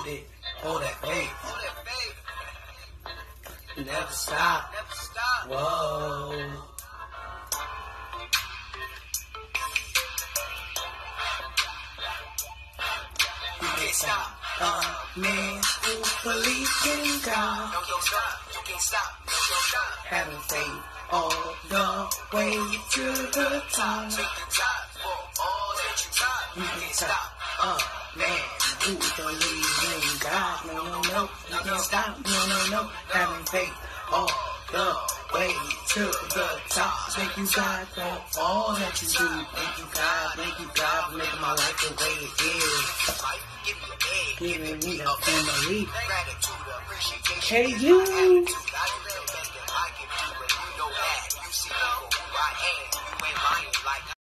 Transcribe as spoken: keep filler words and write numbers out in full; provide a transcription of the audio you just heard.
hold it, hold that faith. Never stop. Whoa. You can't stop a man who believes in God. No, don't stop. You can't stop. No, don't stop. Having faith all the way to the top. Take the top for all that you got. You can't stop a man who believes in God. No, no, no. You can't stop. No, no, no. Having faith all the way to the top. Thank you, God, for all that you do. Thank you, God. Thank you, God, for making my life the way it is. Giving me a family. Hey, you.